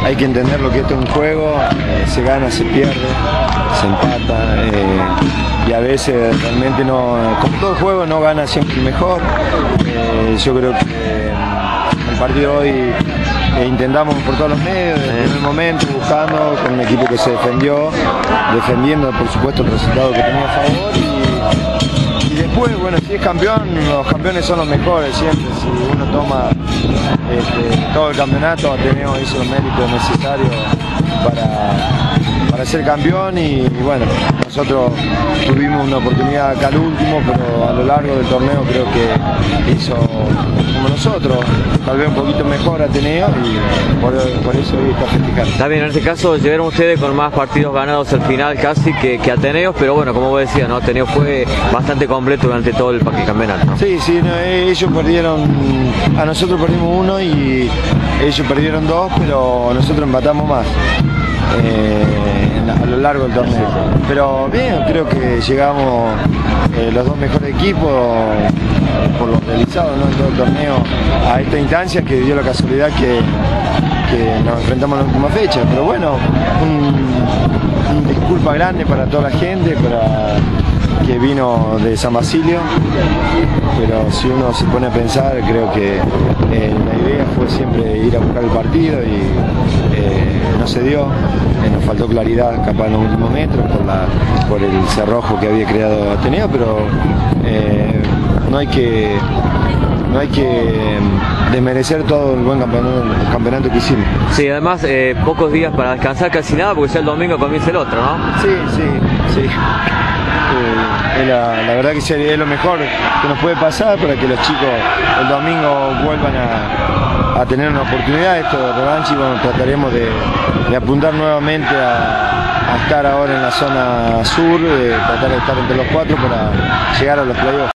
hay que entender lo que esto es un juego, se gana, se pierde, se empata, y a veces realmente no, como todo juego no gana siempre el mejor. Yo creo que el partido hoy intentamos por todos los medios, desde el primer momento, buscando con un equipo que se defendió, defendiendo por supuesto el resultado que tenía a favor, y después, bueno, si es campeón, los campeones son los mejores siempre. Si uno toma todo el campeonato, Ateneo hizo los méritos necesarios para ser campeón, y bueno, nosotros tuvimos una oportunidad acá al último, pero a lo largo del torneo creo que hizo como nosotros, tal vez un poquito mejor Ateneo, y por eso hoy está festejando. Está bien, en este caso llegaron ustedes con más partidos ganados al final casi que Ateneo, pero bueno, como vos decías, ¿no? Ateneo fue bastante completo durante todo el campeonato, ¿no? Sí, no, ellos perdieron, a nosotros perdimos uno y ellos perdieron dos, pero nosotros empatamos más. A lo largo del torneo, pero bien, creo que llegamos los dos mejores equipos por lo realizado, ¿no?, en todo el torneo a esta instancia, que dio la casualidad que nos enfrentamos en la última fecha, pero bueno, una disculpa grande para toda la gente que vino de San Basilio, pero si uno se pone a pensar, creo que la idea fue siempre ir a buscar el partido y no se dio. Nos faltó claridad capaz en los últimos metros por el cerrojo que había creado Ateneo, pero no hay que desmerecer todo el buen campeonato que hicimos. Sí, además pocos días para descansar, casi nada, porque ya el domingo comienza el otro, ¿no? Sí. La verdad que es lo mejor que nos puede pasar para que los chicos el domingo vuelvan a tener una oportunidad esto de revancha, y bueno, trataremos de apuntar nuevamente a estar ahora en la zona sur, tratar de estar entre los cuatro para llegar a los playoffs.